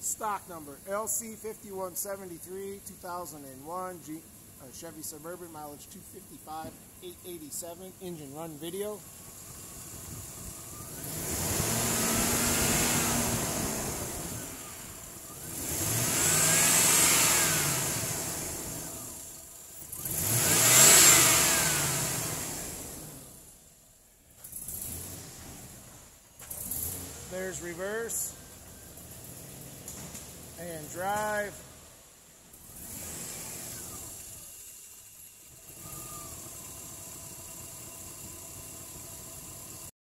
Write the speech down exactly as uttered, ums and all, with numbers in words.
Stock number L C fifty-one seventy-three, two thousand one, G, uh, Chevy Suburban, mileage two fifty-five, eight eighty-seven, engine run video. There's reverse and drive.